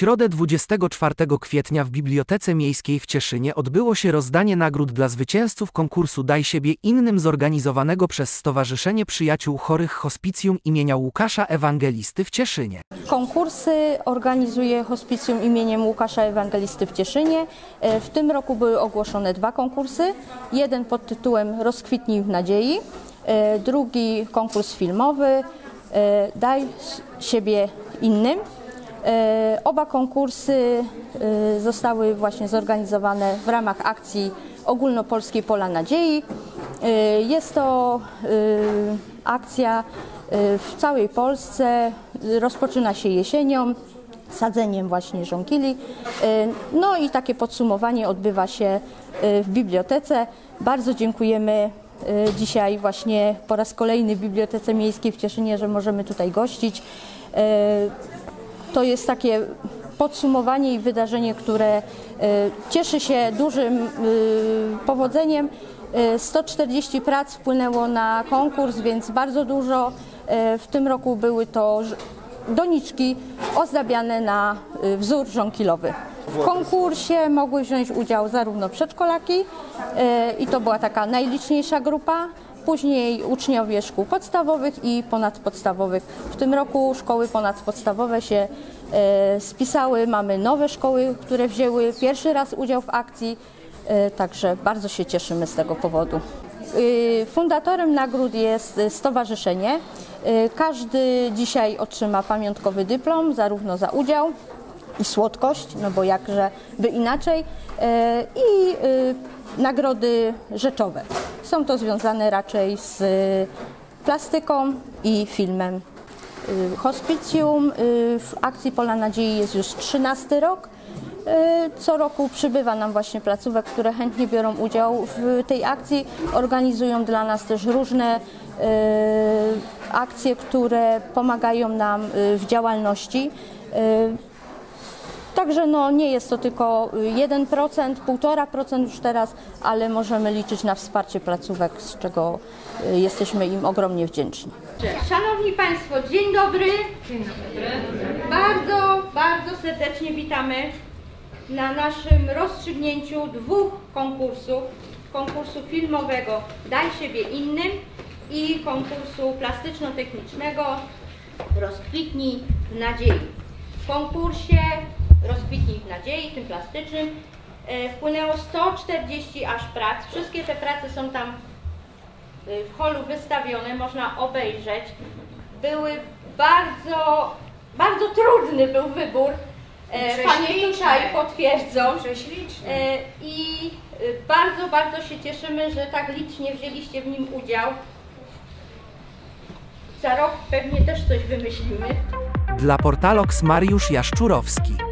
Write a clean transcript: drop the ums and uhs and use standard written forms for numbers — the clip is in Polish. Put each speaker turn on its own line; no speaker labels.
środę 24 kwietnia w Bibliotece Miejskiej w Cieszynie odbyło się rozdanie nagród dla zwycięzców konkursu Daj siebie innym zorganizowanego przez Stowarzyszenie Przyjaciół Chorych Hospicjum imienia Łukasza Ewangelisty w Cieszynie.
Konkursy organizuje Hospicjum imieniem Łukasza Ewangelisty w Cieszynie. W tym roku były ogłoszone 2 konkursy. Jeden pod tytułem Rozkwitnij w nadziei, drugi konkurs filmowy Daj siebie innym. Oba konkursy zostały właśnie zorganizowane w ramach akcji ogólnopolskiej Pola Nadziei. Jest to akcja w całej Polsce, rozpoczyna się jesienią, sadzeniem właśnie żonkili. No i takie podsumowanie odbywa się w bibliotece. Bardzo dziękujemy dzisiaj właśnie po raz kolejny w Bibliotece Miejskiej w Cieszynie, że możemy tutaj gościć. To jest takie podsumowanie i wydarzenie, które cieszy się dużym powodzeniem. 140 prac wpłynęło na konkurs, więc bardzo dużo. W tym roku były to doniczki ozdabiane na wzór żonkilowy. W konkursie mogły wziąć udział zarówno przedszkolaki i to była taka najliczniejsza grupa, później uczniowie szkół podstawowych i ponadpodstawowych. W tym roku szkoły ponadpodstawowe się spisały, mamy nowe szkoły, które wzięły pierwszy raz udział w akcji, także bardzo się cieszymy z tego powodu. Fundatorem nagród jest stowarzyszenie. Każdy dzisiaj otrzyma pamiątkowy dyplom, zarówno za udział i słodkość, no bo jakże by inaczej, i nagrody rzeczowe. Są to związane raczej z plastyką i filmem. Hospicjum w akcji Pola Nadziei jest już 13. rok. Co roku przybywa nam właśnie placówek, które chętnie biorą udział w tej akcji. Organizują dla nas też różne akcje, które pomagają nam w działalności. Także no, nie jest to tylko 1%, 1,5% już teraz, ale możemy liczyć na wsparcie placówek, z czego jesteśmy im ogromnie wdzięczni.
Szanowni Państwo, dzień dobry. Dzień dobry. Bardzo, bardzo serdecznie witamy na naszym rozstrzygnięciu 2 konkursów. Konkursu filmowego Daj siebie innym i konkursu plastyczno-technicznego Rozkwitnij w nadziei. W konkursie Rozkwitnij w nadziei, tym plastycznym, wpłynęło 140 aż prac. Wszystkie te prace są tam w holu wystawione, można obejrzeć. Były bardzo trudny był wybór. Panie tutaj potwierdzą. I bardzo się cieszymy, że tak licznie wzięliście w nim udział. Za rok pewnie też coś wymyślimy.
Dla Portalox Mariusz Jaszczurowski.